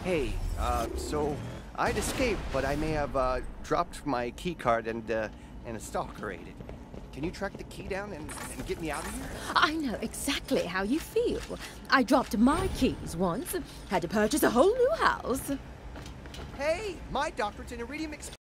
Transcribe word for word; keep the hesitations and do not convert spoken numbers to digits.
Hey, uh, so I'd escaped, but I may have uh, dropped my key card and uh, and a stalker ate it. Can you track the key down and, and get me out of here? I know exactly how you feel. I dropped my keys once, had to purchase a whole new house. Hey, my doctorate's in iridium.